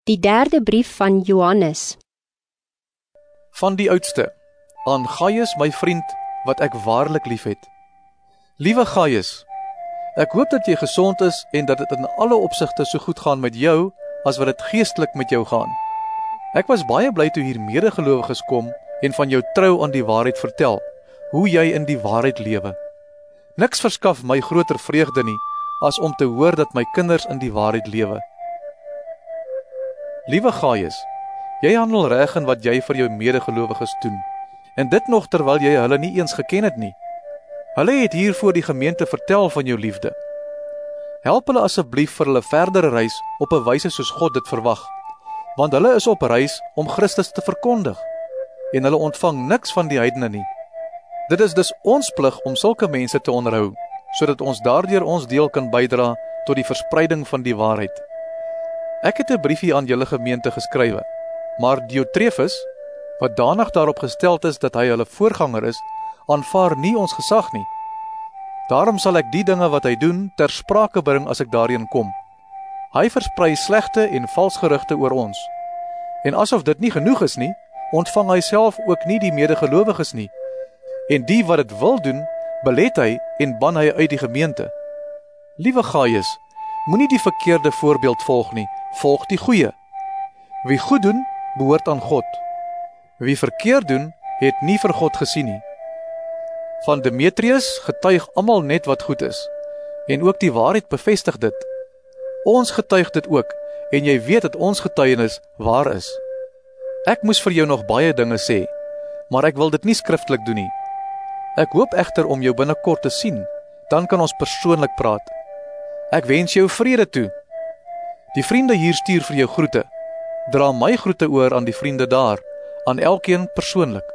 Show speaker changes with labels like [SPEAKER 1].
[SPEAKER 1] Die derde brief van Johannes.
[SPEAKER 2] Van die oudste, aan Gaius my vriend, wat ek waarlik liefhet. Liewe Gaius, ek hoop dat jy gesond is en dat dit in alle opsigte so goed gaan met jou, as wat dit geestelik met jou gaan. Ek was baie bly toe hier medegelowiges kom en van jou trou aan die waarheid vertel, hoe jy in die waarheid lewe. Niks verskaf my groter vreugde nie, as om te hoor dat my kinders in die waarheid lewe. Liewe Gaius, jy handel reg in wat jy vir jou medegelowiges doen, en dit nog terwyl jy hulle nie eens geken het nie. Hulle het hier voor die gemeente vertel van jou liefde. Help hulle asseblief vir hulle verdere reis op 'n wyse soos God dit verwag, want hulle is op reis om Christus te verkondig, en hulle ontvang niks van die heidene nie. Dit is dus ons plig om sulke mense te onderhou, sodat ons daardeur ons deel kan bydra tot die verspreiding van die waarheid. Ek het 'n briefie aan julle gemeente geskrywe, maar Diotrefus, wat danig daarop gesteld is dat hy hulle voorganger is, aanvaar nie ons gesag nie. Daarom sal ek die dinge wat hy doen ter sprake bring as ek daarheen kom. Hy versprei slegte en vals gerugte oor ons. En asof dit nie genoeg is nie, ontvang hy self ook nie die medegelowiges nie. En die wat dit wil doen, belet hy en ban hy uit die gemeente. Liewe Gaius, moenie die verkeerde voorbeeld volg nie, volg die goeie. Wie goed doen, behoort aan God. Wie verkeerd doen, het nie vir God gesien nie. Van Demetrius getuig almal net wat goed is, en ook die waarheid bevestig dit. Ons getuig dit ook, en jy weet dat ons getuienis waar is. Ek moes vir jou nog baie dinge sê, maar ek wil dit nie skriftelik doen nie. Ek hoop egter om jou binnekort te sien, dan kan ons persoonlik praat. Ek wens jou vrede toe. Die vriende hier stuur vir jou groete. Dra my groete oor aan die vriende daar, aan elkeen persoonlik.